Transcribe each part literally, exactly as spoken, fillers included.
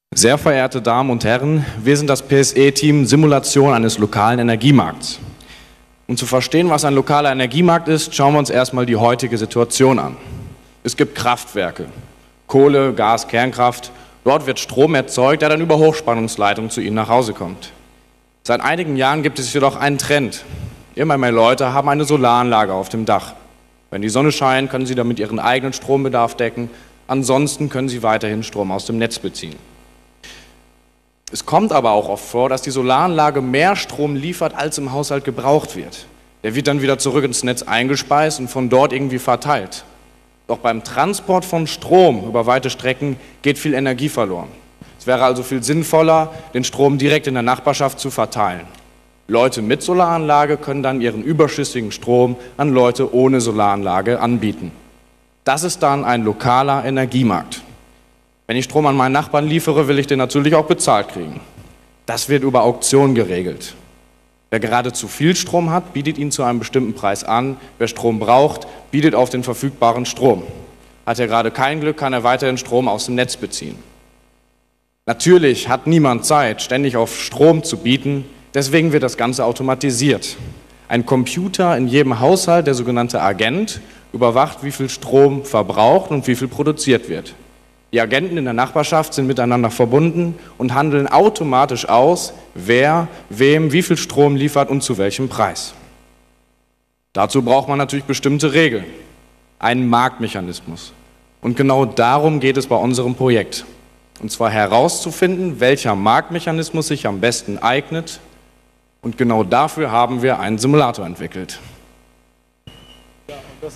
Sehr verehrte Damen und Herren, wir sind das P S E-Team Simulation eines lokalen Energiemarkts. Um zu verstehen, was ein lokaler Energiemarkt ist, schauen wir uns erstmal die heutige Situation an. Es gibt Kraftwerke, Kohle, Gas, Kernkraft. Dort wird Strom erzeugt, der dann über Hochspannungsleitungen zu Ihnen nach Hause kommt. Seit einigen Jahren gibt es jedoch einen Trend. Immer mehr Leute haben eine Solaranlage auf dem Dach. Wenn die Sonne scheint, können sie damit ihren eigenen Strombedarf decken. Ansonsten können sie weiterhin Strom aus dem Netz beziehen. Es kommt aber auch oft vor, dass die Solaranlage mehr Strom liefert, als im Haushalt gebraucht wird. Der wird dann wieder zurück ins Netz eingespeist und von dort irgendwie verteilt. Doch beim Transport von Strom über weite Strecken geht viel Energie verloren. Es wäre also viel sinnvoller, den Strom direkt in der Nachbarschaft zu verteilen. Leute mit Solaranlage können dann ihren überschüssigen Strom an Leute ohne Solaranlage anbieten. Das ist dann ein lokaler Energiemarkt. Wenn ich Strom an meinen Nachbarn liefere, will ich den natürlich auch bezahlt kriegen. Das wird über Auktionen geregelt. Wer gerade zu viel Strom hat, bietet ihn zu einem bestimmten Preis an. Wer Strom braucht, bietet auf den verfügbaren Strom. Hat er gerade kein Glück, kann er weiterhin Strom aus dem Netz beziehen. Natürlich hat niemand Zeit, ständig auf Strom zu bieten. Deswegen wird das Ganze automatisiert. Ein Computer in jedem Haushalt, der sogenannte Agent, überwacht, wie viel Strom verbraucht und wie viel produziert wird. Die Agenten in der Nachbarschaft sind miteinander verbunden und handeln automatisch aus, wer wem wie viel Strom liefert und zu welchem Preis. Dazu braucht man natürlich bestimmte Regeln, einen Marktmechanismus. Und genau darum geht es bei unserem Projekt. Und zwar herauszufinden, welcher Marktmechanismus sich am besten eignet. Und genau dafür haben wir einen Simulator entwickelt. Ja, und, das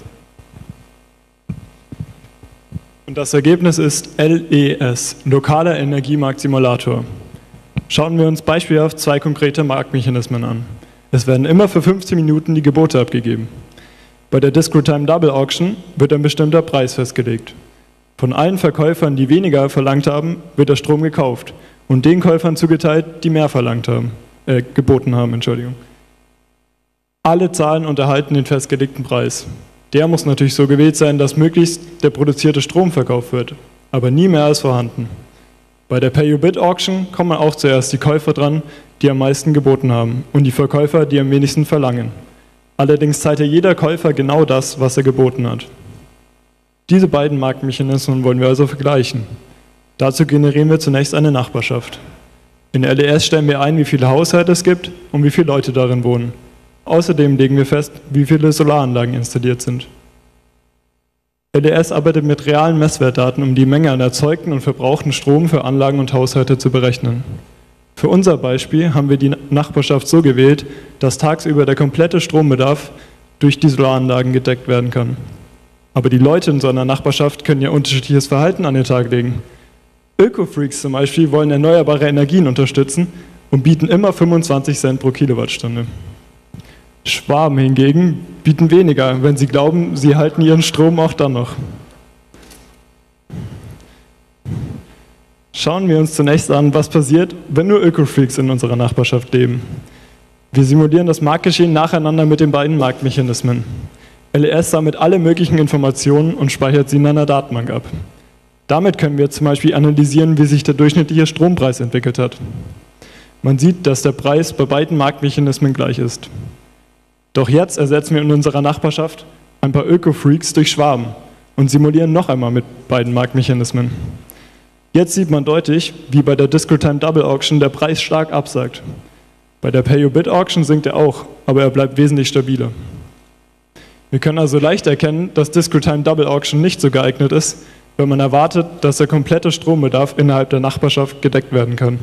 und das Ergebnis ist L E S, lokaler Energiemarktsimulator. Schauen wir uns beispielhaft zwei konkrete Marktmechanismen an. Es werden immer für fünfzehn Minuten die Gebote abgegeben. Bei der Discrete Time Double Auction wird ein bestimmter Preis festgelegt. Von allen Verkäufern, die weniger verlangt haben, wird der Strom gekauft und den Käufern zugeteilt, die mehr verlangt haben, äh, geboten haben. Entschuldigung. Alle zahlen und erhalten den festgelegten Preis. Der muss natürlich so gewählt sein, dass möglichst der produzierte Strom verkauft wird, aber nie mehr als vorhanden. Bei der Pay-You-Bid-Auction kommen auch zuerst die Käufer dran, die am meisten geboten haben, und die Verkäufer, die am wenigsten verlangen. Allerdings zahlt ja jeder Käufer genau das, was er geboten hat. Diese beiden Marktmechanismen wollen wir also vergleichen. Dazu generieren wir zunächst eine Nachbarschaft. In L E S stellen wir ein, wie viele Haushalte es gibt und wie viele Leute darin wohnen. Außerdem legen wir fest, wie viele Solaranlagen installiert sind. L E S arbeitet mit realen Messwertdaten, um die Menge an erzeugten und verbrauchten Strom für Anlagen und Haushalte zu berechnen. Für unser Beispiel haben wir die Nachbarschaft so gewählt, dass tagsüber der komplette Strombedarf durch die Solaranlagen gedeckt werden kann. Aber die Leute in so einer Nachbarschaft können ja unterschiedliches Verhalten an den Tag legen. Öko-Freaks zum Beispiel wollen erneuerbare Energien unterstützen und bieten immer fünfundzwanzig Cent pro Kilowattstunde. Schwaben hingegen bieten weniger, wenn sie glauben, sie halten ihren Strom auch dann noch. Schauen wir uns zunächst an, was passiert, wenn nur Öko-Freaks in unserer Nachbarschaft leben. Wir simulieren das Marktgeschehen nacheinander mit den beiden Marktmechanismen. L E S sammelt alle möglichen Informationen und speichert sie in einer Datenbank ab. Damit können wir zum Beispiel analysieren, wie sich der durchschnittliche Strompreis entwickelt hat. Man sieht, dass der Preis bei beiden Marktmechanismen gleich ist. Doch jetzt ersetzen wir in unserer Nachbarschaft ein paar Öko-Freaks durch Schwaben und simulieren noch einmal mit beiden Marktmechanismen. Jetzt sieht man deutlich, wie bei der Discrete Time Double Auction der Preis stark absackt. Bei der Pay-You-Bid Auction sinkt er auch, aber er bleibt wesentlich stabiler. Wir können also leicht erkennen, dass Discrete Time Double Auction nicht so geeignet ist, wenn man erwartet, dass der komplette Strombedarf innerhalb der Nachbarschaft gedeckt werden kann.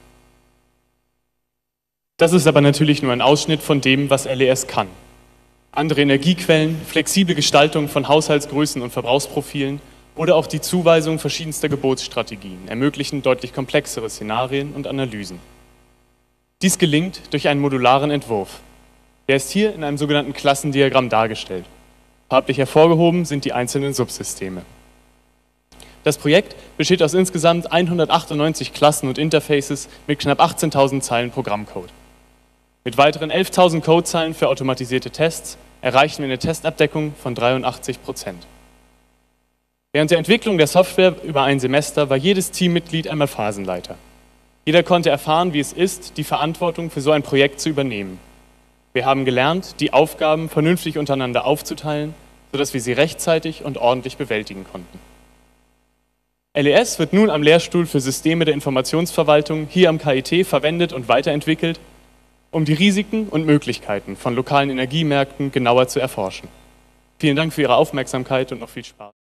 Das ist aber natürlich nur ein Ausschnitt von dem, was L E S kann. Andere Energiequellen, flexible Gestaltung von Haushaltsgrößen und Verbrauchsprofilen oder auch die Zuweisung verschiedenster Gebotsstrategien ermöglichen deutlich komplexere Szenarien und Analysen. Dies gelingt durch einen modularen Entwurf. Der ist hier in einem sogenannten Klassendiagramm dargestellt. Farblich hervorgehoben sind die einzelnen Subsysteme. Das Projekt besteht aus insgesamt hundertachtundneunzig Klassen und Interfaces mit knapp achtzehntausend Zeilen Programmcode. Mit weiteren elftausend Codezeilen für automatisierte Tests erreichen wir eine Testabdeckung von dreiundachtzig Prozent. Während der Entwicklung der Software über ein Semester war jedes Teammitglied einmal Phasenleiter. Jeder konnte erfahren, wie es ist, die Verantwortung für so ein Projekt zu übernehmen. Wir haben gelernt, die Aufgaben vernünftig untereinander aufzuteilen, sodass wir sie rechtzeitig und ordentlich bewältigen konnten. L E S wird nun am Lehrstuhl für Systeme der Informationsverwaltung hier am K I T verwendet und weiterentwickelt, um die Risiken und Möglichkeiten von lokalen Energiemärkten genauer zu erforschen. Vielen Dank für Ihre Aufmerksamkeit und noch viel Spaß.